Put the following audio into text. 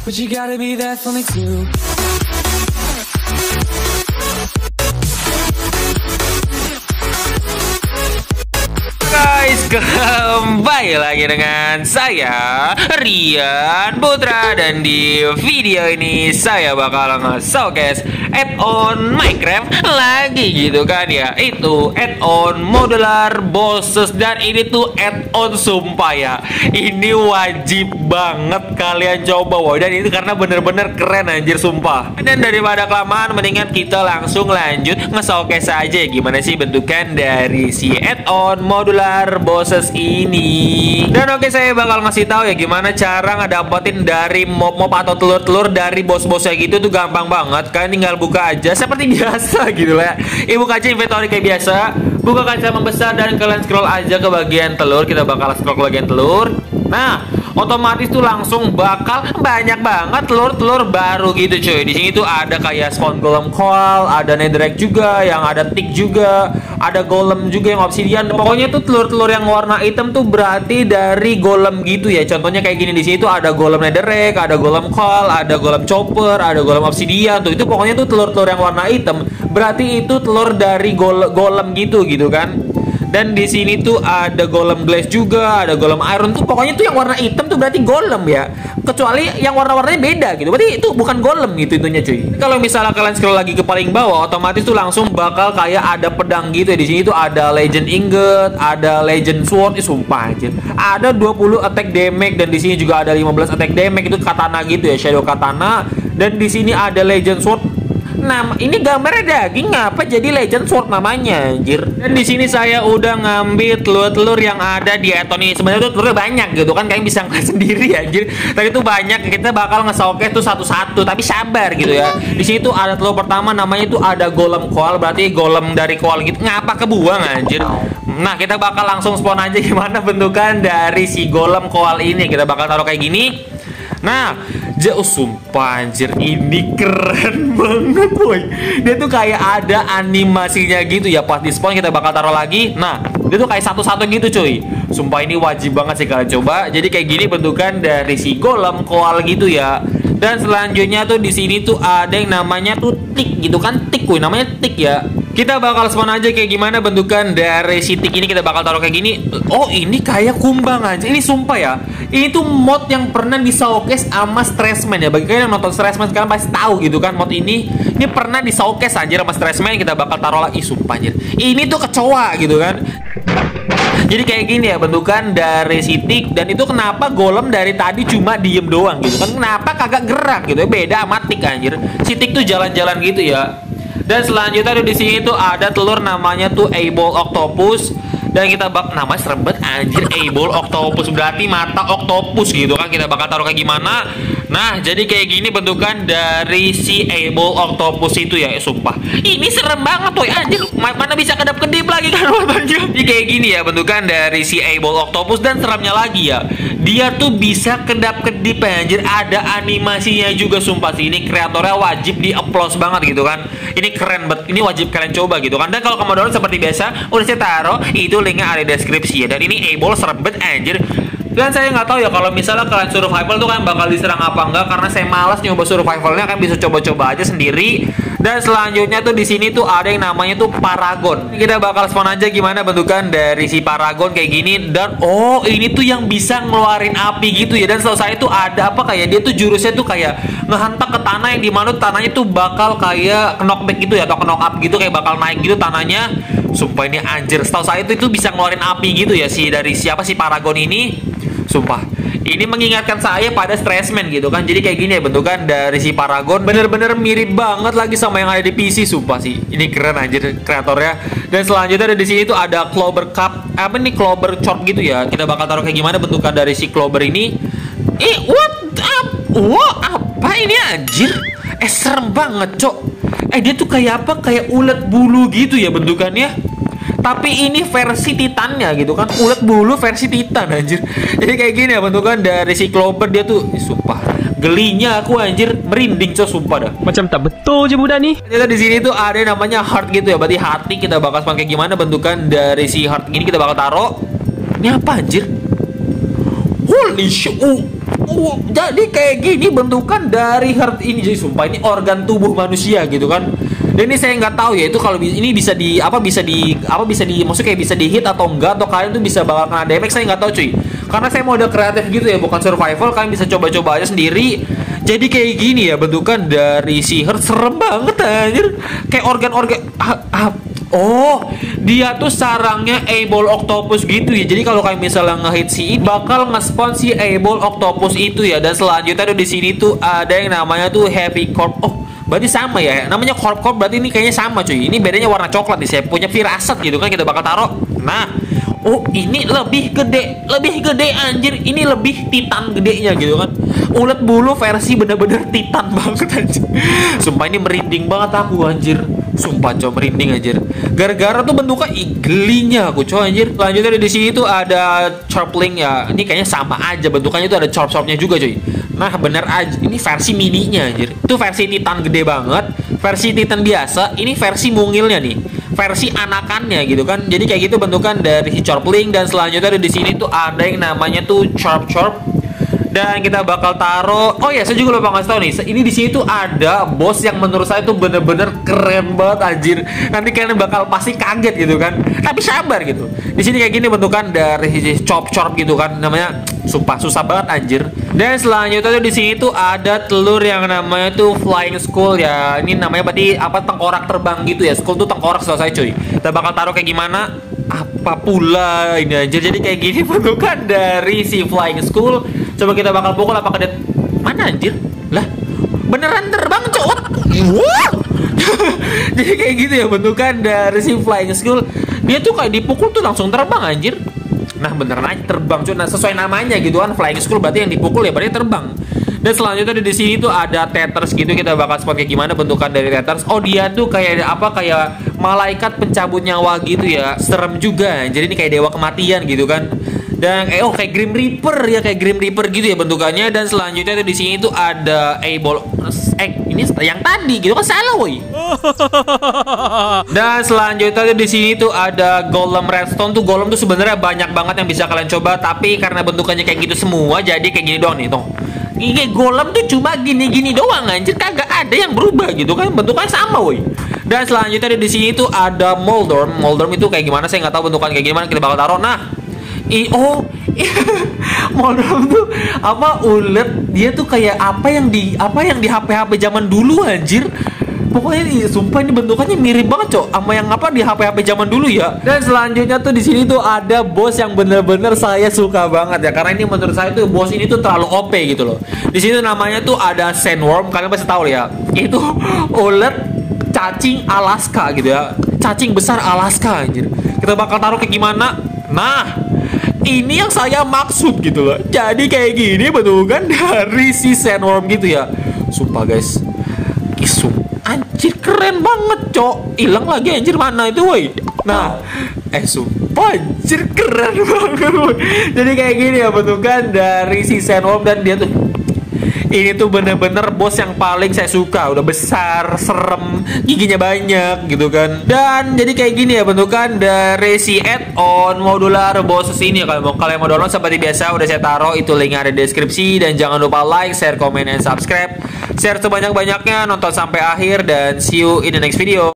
But you gotta be there for me too. Guys, kembali lagi dengan saya Rian Putra, dan di video ini saya bakal nge-showcase add-on Minecraft lagi gitu kan ya. Itu add-on modular bosses, dan ini tuh add-on sumpah ya. Ini wajib banget kalian coba wow. Dan itu karena bener-bener keren anjir sumpah. Dan daripada kelamaan, mendingan kita langsung lanjut nge-showcase aja gimana sih bentukan dari si add-on modular bosses ini. Dan oke, saya bakal ngasih tahu ya gimana cara ngedapetin dari mob-mob atau telur-telur dari bos-bosnya gitu. Tuh gampang banget, kalian tinggal buka aja seperti biasa gitu lah ya. Buka aja inventory kayak biasa, buka kaca membesar, dan kalian scroll aja ke bagian telur. Kita bakal scroll ke bagian telur. Nah, otomatis tuh langsung bakal banyak banget telur-telur baru gitu cuy. Di sini tuh ada kayak spawn golem coal, ada netherrack juga, yang ada tick juga, ada golem juga yang obsidian. Pokoknya tuh telur-telur yang warna hitam tuh berarti dari golem gitu ya. Contohnya kayak gini, di sini tuh ada golem netherrack, ada golem coal, ada golem chopper, ada golem obsidian. Tuh itu pokoknya tuh telur-telur yang warna hitam berarti itu telur dari golem gitu kan. Dan di sini tuh ada golem glass juga, ada golem iron. Tuh pokoknya tuh yang warna hitam tuh berarti golem ya. Kecuali yang warna-warnanya beda gitu, berarti itu bukan golem gitu intinya cuy. Kalau misalnya kalian scroll lagi ke paling bawah, otomatis tuh langsung bakal kayak ada pedang gitu ya. Di sini tuh ada legend ingot, ada legend sword. Sumpah aja. Ada 20 attack damage, dan di sini juga ada 15 attack damage. Itu katana gitu ya, shadow katana. Dan di sini ada legend sword. Nah, ini gambarnya daging, ngapa jadi legend sword namanya anjir. Dan di sini saya udah ngambil telur-telur yang ada di add-on ini. Sebenarnya tuh telurnya banyak gitu kan, kalian bisa ngeliat sendiri anjir. Tapi itu banyak, kita bakal nge-showcase tuh satu-satu, tapi sabar gitu ya. Di sini tuh ada telur pertama, namanya tuh ada golem koal, berarti golem dari koal gitu. Ngapa kebuang anjir. Nah, kita bakal langsung spawn aja gimana bentukan dari si golem koal ini. Kita bakal taruh kayak gini. Nah, jauh sumpah anjir, ini keren banget boy. Dia tuh kayak ada animasinya gitu ya. Pas di spawn kita bakal taruh lagi. Nah, dia tuh kayak satu-satu gitu cuy. Sumpah ini wajib banget sih kalian coba. Jadi kayak gini bentukan dari si golem koal gitu ya. Dan selanjutnya tuh di sini tuh ada yang namanya tuh tick gitu kan. Tick kuy, namanya tick ya. Kita bakal spawn aja kayak gimana bentukan dari si tick ini. Kita bakal taruh kayak gini. Oh, ini kayak kumbang aja. Ini sumpah ya, ini tuh mod yang pernah di showcase sama Stressman ya. Bagi kalian yang nonton Stressman sekarang pasti tahu gitu kan, mod ini pernah di showcase anjir sama Stressman. Kita bakal taruh lagi. Sumpah anjir, ini tuh kecoa gitu kan. Jadi kayak gini ya bentukan dari si tick. Dan itu kenapa golem dari tadi cuma diem doang gitu kan, kenapa kagak gerak gitu ya. Beda sama tick anjir. Si tick tuh jalan-jalan gitu ya. Dan selanjutnya di sini tuh ada telur namanya tuh eyeball octopus. Dan kita nama serem banget anjir, eyeball octopus berarti mata octopus gitu kan. Kita bakal taruh kayak gimana. Nah, jadi kayak gini bentukan dari si eyeball octopus itu ya. Sumpah ini serem banget tuh anjir. Mana bisa kedap-kedip lagi kan anjir. Jadi kayak gini ya bentukan dari si eyeball octopus. Dan seremnya lagi ya, dia tuh bisa kedap-kedip anjir. Ada animasinya juga sumpah sih. Ini kreatornya wajib di applause banget gitu kan. Ini keren banget, ini wajib kalian coba gitu kan. Dan kalau kamu download seperti biasa udah saya taruh itu linknya ada di deskripsi ya. Dan ini eyeball serem banget anjir. Dan saya nggak tahu ya kalau misalnya kalian survival tuh kan bakal diserang apa enggak, karena saya malas nyoba survivalnya. Kan bisa coba-coba aja sendiri. Dan selanjutnya tuh di sini tuh ada yang namanya tuh paragon. Kita bakal spawn aja gimana bentukan dari si paragon kayak gini. Dan oh, ini tuh yang bisa ngeluarin api gitu ya. Dan setahu saya tuh ada apa kayak dia tuh jurusnya tuh kayak ngehentak ke tanah, yang dimana tanahnya tuh bakal kayak knockback gitu ya, atau knock up gitu, kayak bakal naik gitu tanahnya. Sumpah ini anjir, setahu saya itu bisa ngeluarin api gitu ya si dari siapa si paragon ini. Sumpah ini mengingatkan saya pada Stressman gitu kan. Jadi kayak gini ya bentukan dari si paragon. Bener-bener mirip banget lagi sama yang ada di PC. Sumpah sih ini keren anjir kreatornya. Dan selanjutnya ada di sini tuh ada clover cup, apa nih, clover chop gitu ya. Kita bakal taruh kayak gimana bentukan dari si clover ini. What up? Wow, apa ini anjir? Serem banget cok. Dia tuh kayak apa, kayak ulet bulu gitu ya bentukannya. Tapi ini versi titannya gitu kan, ulet bulu versi titan anjir. Jadi kayak gini ya bentukan dari si clover. Dia tuh sumpah gelinya aku anjir, merinding cok sumpah dah. Macam tak betul je budak ni. Ternyata di sini tuh ada namanya heart gitu ya, berarti hati. Kita bakal pakai gimana bentukan dari si heart ini. Kita bakal taruh. Ini apa anjir? Holy shit. Jadi kayak gini bentukan dari heart ini. Jadi sumpah ini organ tubuh manusia gitu kan. Dan ini saya nggak tahu ya itu kalau ini bisa maksudnya kayak bisa di hit atau enggak, atau kalian tuh bisa bakal kena damage, saya nggak tahu cuy. Karena saya mode kreatif gitu ya, bukan survival, kalian bisa coba-coba aja sendiri. Jadi kayak gini ya bentukan dari si heart, serem banget anjir. Kayak organ-organ oh, dia tuh sarangnya eyeball octopus gitu ya. Jadi kalau kalian misalnya ngehit si bakal nge-spawn si eyeball octopus itu ya. Dan selanjutnya tuh di sini tuh ada yang namanya tuh heavy corp. Oh, berarti sama ya. Namanya corp berarti ini kayaknya sama cuy. Ini bedanya warna coklat nih. Saya punya firasat gitu kan kita bakal taruh. Nah, oh ini lebih gede anjir. Ini lebih titan gedenya gitu kan. Ulet bulu versi bener-bener titan banget anjir. Sumpah ini merinding banget aku anjir. Sumpah coba merinding anjir. Gara-gara tuh bentuknya iglinya aku coba anjir. Lanjutnya di sini tuh ada Chorpling ya. Ini kayaknya sama aja bentukannya tuh ada chorp-chorpnya juga cuy. Nah bener aja. Ini versi mininya anjir. Itu versi titan gede banget. Versi titan biasa. Ini versi mungilnya nih. Versi anakannya gitu kan. Jadi kayak gitu bentukan dari Chorpling. Dan selanjutnya di sini tuh ada yang namanya tuh Chorp. Dan kita bakal taruh. Oh ya, saya juga lupa ngasih tahu nih. Ini di sini tuh ada bos yang menurut saya tuh bener-bener keren banget anjir. Nanti kalian bakal pasti kaget gitu kan. Tapi sabar gitu. Di sini kayak gini bentukan dari chop gitu kan. Namanya sumpah susah banget anjir. Dan selanjutnya tuh di sini tuh ada telur yang namanya tuh Flying Skull ya. Ini namanya berarti apa, tengkorak terbang gitu ya. Skull tuh tengkorak selesai cuy. Kita bakal taruh kayak gimana? Apa pula ini anjir. Jadi kayak gini bentukan dari si Flying Skull. Coba kita bakal pukul apakah dia mana anjir? Lah, beneran terbang cowok. Jadi kayak gitu ya bentukan dari si Flying Skull. Dia tuh kayak dipukul tuh langsung terbang anjir. Nah, beneran aja terbang cuy. Nah, sesuai namanya gitu kan, Flying Skull berarti yang dipukul ya berarti terbang. Dan selanjutnya di sini tuh ada Tethers gitu. Kita bakal spot kayak gimana bentukan dari Tethers. Oh, dia tuh kayak apa, kayak malaikat pencabut nyawa gitu ya. Serem juga. Jadi ini kayak dewa kematian gitu kan. Dan kayak Grim Reaper ya, kayak Grim Reaper gitu ya bentukannya. Dan selanjutnya tuh di sini tuh ada eyeball ini yang tadi gitu kan, salah woi. Dan selanjutnya tuh di sini tuh ada Golem Redstone. Tuh Golem tuh sebenarnya banyak banget yang bisa kalian coba, tapi karena bentukannya kayak gitu semua jadi kayak gini doang nih tuh. Ini Golem tuh cuma gini-gini doang anjir, kagak ada yang berubah gitu kan, bentukannya sama woi. Dan selanjutnya di sini tuh ada Moldorm. Moldorm itu kayak gimana saya nggak tahu bentukan kayak gimana, kita bakal taruh. Nah, Moldorm tuh apa, ulet. Dia tuh kayak apa yang di HP zaman dulu anjir. Pokoknya sumpah ini bentukannya mirip banget cok sama yang apa di HP zaman dulu ya. Dan selanjutnya tuh di sini tuh ada bos yang bener-bener saya suka banget ya, karena ini menurut saya tuh bos ini tuh terlalu OP gitu loh. Di sini namanya tuh ada Sandworm, kalian pasti tahu ya. Itu ulet cacing Alaska gitu ya. Cacing besar Alaska anjir. Kita bakal taruh kayak gimana? Nah, ini yang saya maksud gitu loh. Jadi kayak gini bentukan dari si Sandworm gitu ya. Sumpah guys. Anjir keren banget cok. Hilang lagi anjir, mana itu woi. Nah, sumpah anjir keren banget woy. Jadi kayak gini ya bentukan dari si Sandworm. Dan dia tuh ini tuh bener-bener bos yang paling saya suka. Udah besar, serem, giginya banyak gitu kan. Dan jadi kayak gini ya bentukan dari si add-on modular bosses ini. Kalau kalian mau download seperti biasa udah saya taruh itu linknya ada di deskripsi. Dan jangan lupa like, share, comment, and subscribe. Share sebanyak-banyaknya, nonton sampai akhir, dan see you in the next video.